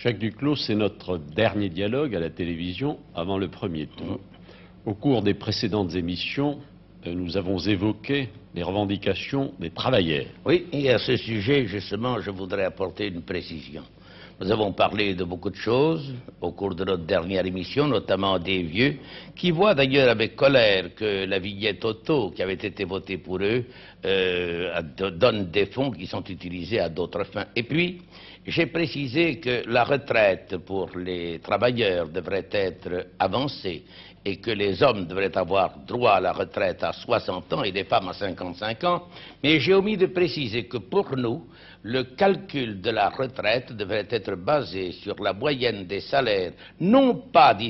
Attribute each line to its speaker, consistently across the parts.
Speaker 1: Jacques Duclos, c'est notre dernier dialogue à la télévision avant le premier tour. Au cours des précédentes émissions, nous avons évoqué les revendications des travailleurs.
Speaker 2: Oui, et à ce sujet, justement, je voudrais apporter une précision. Nous avons parlé de beaucoup de choses au cours de notre dernière émission, notamment des vieux, qui voient d'ailleurs avec colère que la vignette auto qui avait été votée pour eux donne des fonds qui sont utilisés à d'autres fins. Et puis, j'ai précisé que la retraite pour les travailleurs devrait être avancée et que les hommes devraient avoir droit à la retraite à 60 ans et les femmes à 55 ans, mais j'ai omis de préciser que pour nous, le calcul de la retraite devrait être basé sur la moyenne des salaires, non pas des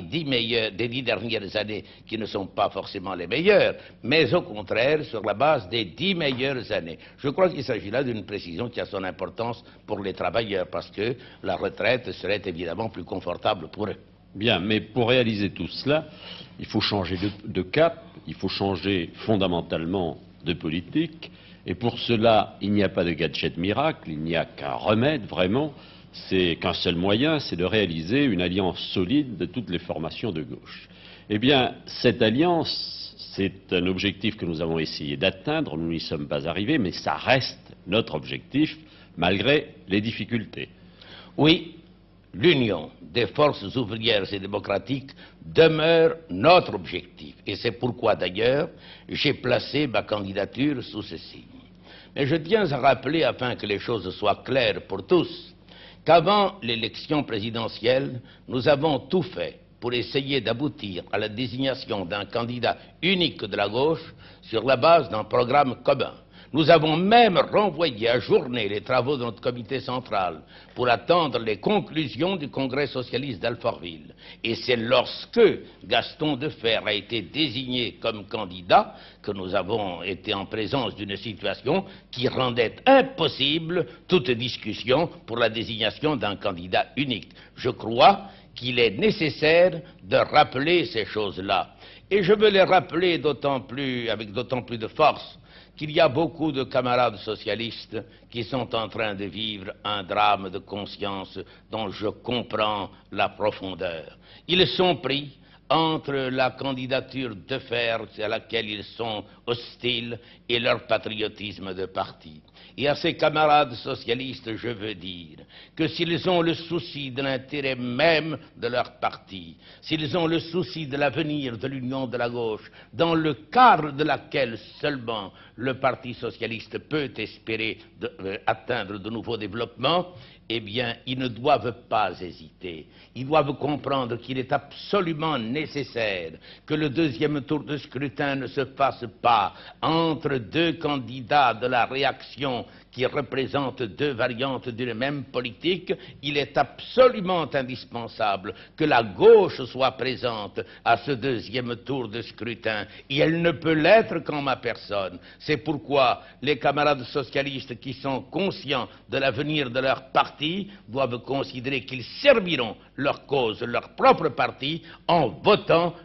Speaker 2: 10 dernières années qui ne sont pas forcément les meilleures, mais au contraire sur la base des 10 meilleures années. Je crois qu'il s'agit là d'une précision qui a son importance pour les travailleurs, parce que la retraite serait évidemment plus confortable pour eux.
Speaker 1: Bien, mais pour réaliser tout cela, il faut changer de cap, il faut changer fondamentalement de politique, et pour cela, il n'y a pas de gadget miracle, il n'y a qu'un remède vraiment, c'est qu'un seul moyen, c'est de réaliser une alliance solide de toutes les formations de gauche. Eh bien, cette alliance, c'est un objectif que nous avons essayé d'atteindre, nous n'y sommes pas arrivés, mais ça reste notre objectif, malgré les difficultés.
Speaker 2: Oui. L'union des forces ouvrières et démocratiques demeure notre objectif. Et c'est pourquoi, d'ailleurs, j'ai placé ma candidature sous ce signe. Mais je tiens à rappeler, afin que les choses soient claires pour tous, qu'avant l'élection présidentielle, nous avons tout fait pour essayer d'aboutir à la désignation d'un candidat unique de la gauche sur la base d'un programme commun. Nous avons même renvoyé à journée les travaux de notre comité central pour attendre les conclusions du Congrès socialiste d'Alfortville. Et c'est lorsque Gaston Defferre a été désigné comme candidat que nous avons été en présence d'une situation qui rendait impossible toute discussion pour la désignation d'un candidat unique. Je crois qu'il est nécessaire de rappeler ces choses-là. Et je veux les rappeler avec d'autant plus de force qu'il y a beaucoup de camarades socialistes qui sont en train de vivre un drame de conscience dont je comprends la profondeur. Ils sont pris entre la candidature de fer à laquelle ils sont hostiles et leur patriotisme de parti. Et à ces camarades socialistes, je veux dire que s'ils ont le souci de l'intérêt même de leur parti, s'ils ont le souci de l'avenir de l'union de la gauche, dans le cadre de laquelle seulement le Parti socialiste peut espérer atteindre de nouveaux développements, eh bien, ils ne doivent pas hésiter. Ils doivent comprendre qu'il est absolument nécessaire que le deuxième tour de scrutin ne se fasse pas entre deux candidats de la réaction qui représentent deux variantes d'une même politique. Il est absolument indispensable que la gauche soit présente à ce deuxième tour de scrutin, et elle ne peut l'être qu'en ma personne. C'est pourquoi les camarades socialistes qui sont conscients de l'avenir de leur parti doivent considérer qu'ils serviront leur cause, leur propre parti, en votant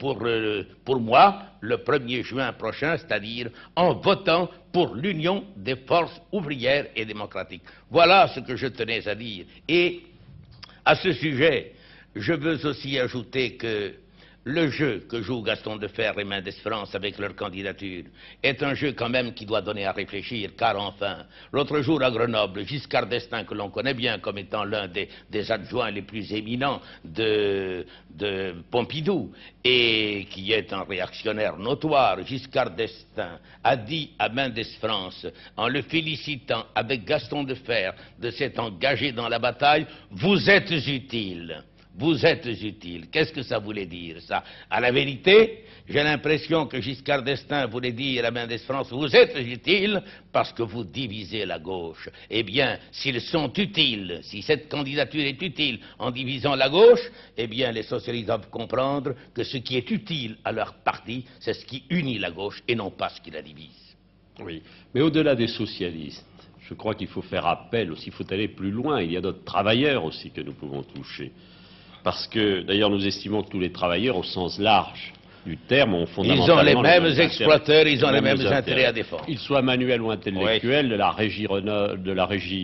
Speaker 2: pour moi le 1er juin prochain, c'est-à-dire en votant pour l'union des forces ouvrières et démocratiques. Voilà ce que je tenais à dire. Et à ce sujet, je veux aussi ajouter que le jeu que joue Gaston Defferre et Mendes France avec leur candidature est un jeu quand même qui doit donner à réfléchir, car enfin, l'autre jour à Grenoble, Giscard d'Estaing, que l'on connaît bien comme étant l'un des adjoints les plus éminents de Pompidou, et qui est un réactionnaire notoire, Giscard d'Estaing a dit à Mendes France, en le félicitant avec Gaston Defferre de s'être engagé dans la bataille, « Vous êtes utile ». Vous êtes utile. Qu'est-ce que ça voulait dire, ça? À la vérité, j'ai l'impression que Giscard d'Estaing voulait dire à Mendes France, vous êtes utile parce que vous divisez la gauche. Eh bien, s'ils sont utiles, si cette candidature est utile en divisant la gauche, eh bien, les socialistes doivent comprendre que ce qui est utile à leur parti, c'est ce qui unit la gauche et non pas ce qui la divise.
Speaker 1: Oui, mais au-delà des socialistes, je crois qu'il faut faire appel aussi, il faut aller plus loin. Il y a d'autres travailleurs aussi que nous pouvons toucher. Parce que, d'ailleurs, nous estimons que tous les travailleurs, au sens large du terme, ont fondamentalement...
Speaker 2: Ils ont les mêmes exploiteurs, ils ont les mêmes intérêts à défendre.
Speaker 1: Qu'ils soient manuels ou intellectuels, oui. de la régie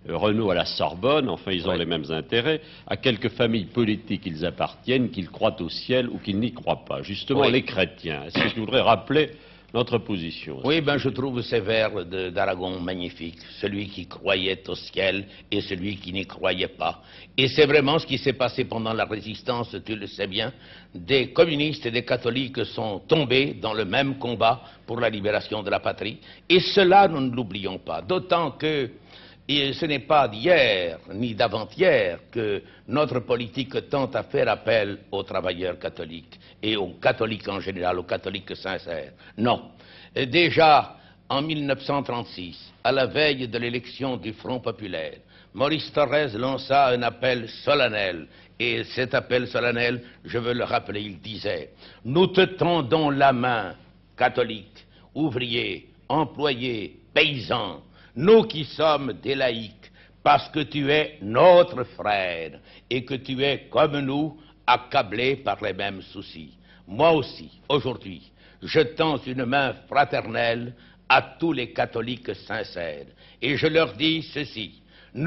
Speaker 1: Renaud à la Sorbonne, enfin ils ont les mêmes intérêts, à quelques familles politiques ils appartiennent, qu'ils croient au ciel ou qu'ils n'y croient pas. Justement, les chrétiens, est-ce que tu voudrais rappeler notre position?
Speaker 2: Oui, ben je trouve ces vers d'Aragon magnifiques, celui qui croyait au ciel et celui qui n'y croyait pas. Et c'est vraiment ce qui s'est passé pendant la résistance, tu le sais bien. Des communistes et des catholiques sont tombés dans le même combat pour la libération de la patrie. Et cela, nous ne l'oublions pas, d'autant que ce n'est pas d'hier ni d'avant-hier que notre politique tente à faire appel aux travailleurs catholiques et aux catholiques en général, aux catholiques sincères. Non. Déjà en 1936, à la veille de l'élection du Front populaire, Maurice Thorez lança un appel solennel. Et cet appel solennel, je veux le rappeler, il disait « Nous te tendons la main, catholiques, ouvriers, employés, paysans, nous qui sommes des laïcs, parce que tu es notre frère et que tu es comme nous, accablé par les mêmes soucis. Moi aussi, aujourd'hui, je tends une main fraternelle à tous les catholiques sincères et je leur dis ceci.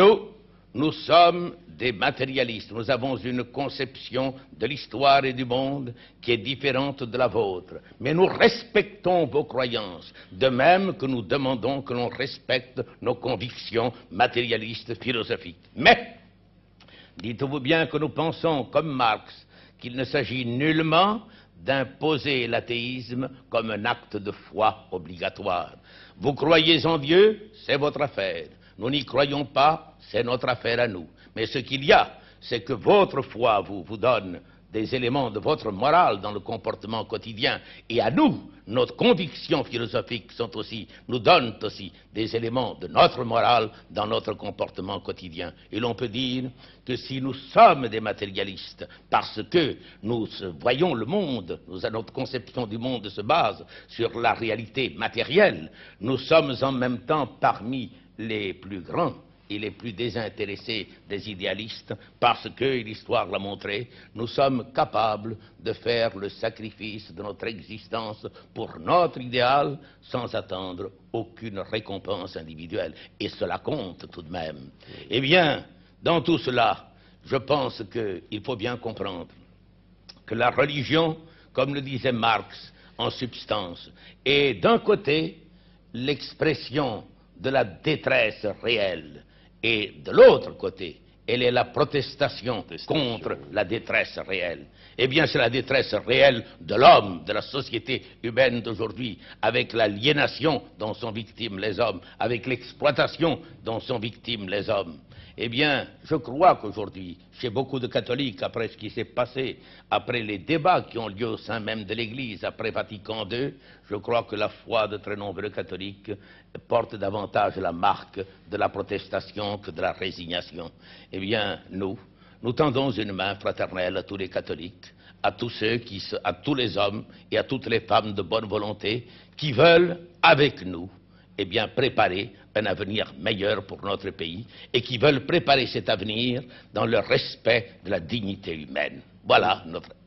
Speaker 2: Nous sommes des matérialistes, nous avons une conception de l'histoire et du monde qui est différente de la vôtre, mais nous respectons vos croyances, de même que nous demandons que l'on respecte nos convictions matérialistes philosophiques. Mais, dites-vous bien que nous pensons, comme Marx, qu'il ne s'agit nullement d'imposer l'athéisme comme un acte de foi obligatoire. Vous croyez en Dieu, c'est votre affaire. Nous n'y croyons pas, c'est notre affaire à nous. Mais ce qu'il y a, c'est que votre foi vous donne des éléments de votre morale dans le comportement quotidien. Et à nous, notre conviction philosophique nous donnent aussi des éléments de notre morale dans notre comportement quotidien. Et l'on peut dire que si nous sommes des matérialistes, parce que nous voyons le monde, notre conception du monde se base sur la réalité matérielle, nous sommes en même temps parmi les plus grands et les plus désintéressés des idéalistes, parce que, l'histoire l'a montré, nous sommes capables de faire le sacrifice de notre existence pour notre idéal sans attendre aucune récompense individuelle. Et cela compte tout de même. Eh bien, dans tout cela, je pense qu'il faut bien comprendre que la religion, comme le disait Marx en substance, est d'un côté l'expression de la détresse réelle, et de l'autre côté, elle est la protestation contre la détresse réelle. Eh bien, c'est la détresse réelle de l'homme, de la société humaine d'aujourd'hui, avec l'aliénation dont sont victimes les hommes, avec l'exploitation dont sont victimes les hommes. Eh bien, je crois qu'aujourd'hui, chez beaucoup de catholiques, après ce qui s'est passé, après les débats qui ont lieu au sein même de l'Église, après Vatican II, je crois que la foi de très nombreux catholiques porte davantage la marque de la protestation que de la résignation. Eh bien, nous tendons une main fraternelle à tous les catholiques, à tous à tous les hommes et à toutes les femmes de bonne volonté qui veulent, avec nous, eh bien, préparer un avenir meilleur pour notre pays et qui veulent préparer cet avenir dans le respect de la dignité humaine. Voilà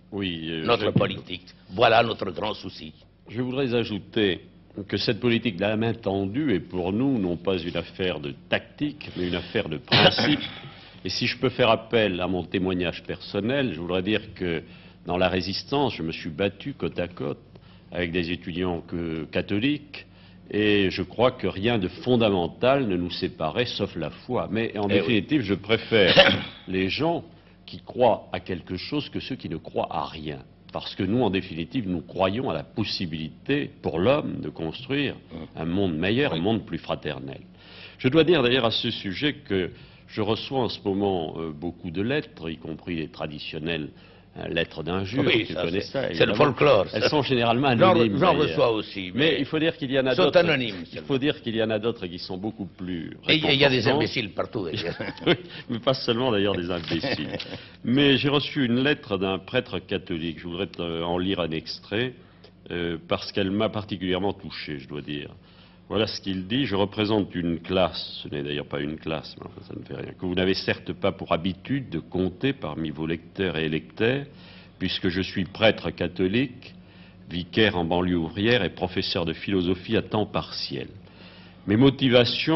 Speaker 2: notre politique, voilà notre grand souci.
Speaker 1: Je voudrais ajouter que cette politique de la main tendue est pour nous non pas une affaire de tactique, mais une affaire de principe. Et si je peux faire appel à mon témoignage personnel, je voudrais dire que dans la résistance, je me suis battu côte à côte avec des étudiants catholiques, et je crois que rien de fondamental ne nous séparait, sauf la foi. Mais en définitive, je préfère les gens qui croient à quelque chose que ceux qui ne croient à rien. Parce que nous, en définitive, nous croyons à la possibilité pour l'homme de construire un monde meilleur, un monde plus fraternel. Je dois dire d'ailleurs à ce sujet que je reçois en ce moment beaucoup de lettres, y compris les traditionnelles lettres d'injures, tu connais ça.
Speaker 2: C'est le folklore.
Speaker 1: Elles sont généralement anonymes.
Speaker 2: J'en reçois aussi.
Speaker 1: Mais il faut dire qu'il y en a d'autres.
Speaker 2: Anonymes.
Speaker 1: Il faut dire qu'il y en a d'autres qui sont beaucoup plus
Speaker 2: réconfortantes. Et il y a des imbéciles partout.
Speaker 1: Oui, mais pas seulement d'ailleurs des imbéciles. Mais j'ai reçu une lettre d'un prêtre catholique. Je voudrais en lire un extrait parce qu'elle m'a particulièrement touché, je dois dire. Voilà ce qu'il dit. Je représente une classe, ce n'est d'ailleurs pas une classe, mais enfin, ça ne fait rien, que vous n'avez certes pas pour habitude de compter parmi vos lecteurs et électeurs, puisque je suis prêtre catholique, vicaire en banlieue ouvrière et professeur de philosophie à temps partiel. Mes motivations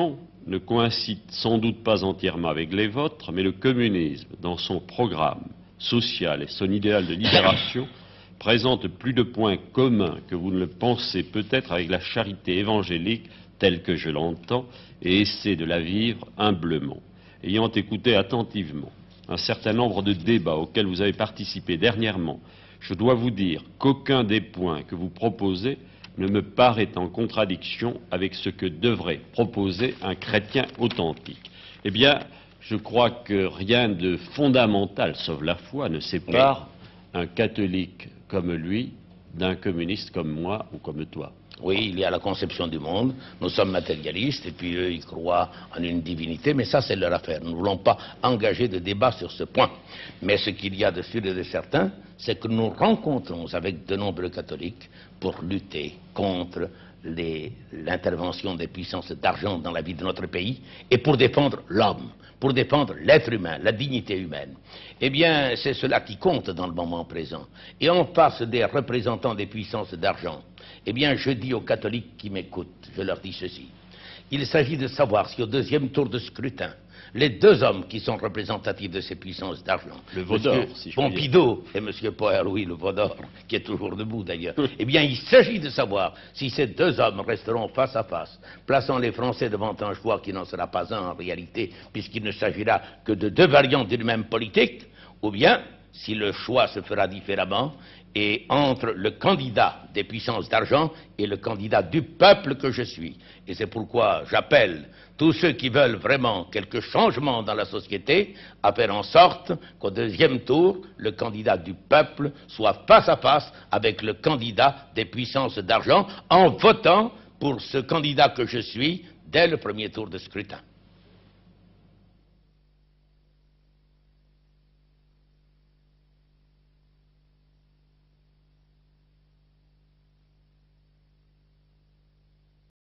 Speaker 1: ne coïncide sans doute pas entièrement avec les vôtres, mais le communisme, dans son programme social et son idéal de libération, présente plus de points communs que vous ne le pensez peut-être avec la charité évangélique telle que je l'entends et essaie de la vivre humblement. Ayant écouté attentivement un certain nombre de débats auxquels vous avez participé dernièrement, je dois vous dire qu'aucun des points que vous proposez ne me paraît en contradiction avec ce que devrait proposer un chrétien authentique. Eh bien, je crois que rien de fondamental, sauf la foi, ne sépare un catholique comme lui d'un communiste comme moi ou comme toi.
Speaker 2: Oui, il y a la conception du monde, nous sommes matérialistes, et puis eux, ils croient en une divinité, mais ça, c'est leur affaire. Nous ne voulons pas engager de débat sur ce point. Mais ce qu'il y a de sûr et de certain, c'est que nous rencontrons avec de nombreux catholiques pour lutter contre l'intervention des puissances d'argent dans la vie de notre pays, et pour défendre l'homme, pour défendre l'être humain, la dignité humaine. Eh bien, c'est cela qui compte dans le moment présent. Et en face des représentants des puissances d'argent, eh bien, je dis aux catholiques qui m'écoutent, je leur dis ceci. Il s'agit de savoir si au deuxième tour de scrutin, les deux hommes qui sont représentatifs de ces puissances d'argent,
Speaker 1: le Vaudor, si je
Speaker 2: Pompidou et M. Poher, oui, le Vaudor, qui est toujours debout d'ailleurs, eh bien, il s'agit de savoir si ces deux hommes resteront face à face, plaçant les Français devant un choix qui n'en sera pas un en réalité, puisqu'il ne s'agira que de deux variantes d'une même politique, ou bien si le choix se fera différemment, et entre le candidat des puissances d'argent et le candidat du peuple que je suis. Et c'est pourquoi j'appelle tous ceux qui veulent vraiment quelque changement dans la société à faire en sorte qu'au deuxième tour, le candidat du peuple soit face à face avec le candidat des puissances d'argent en votant pour ce candidat que je suis dès le premier tour de scrutin.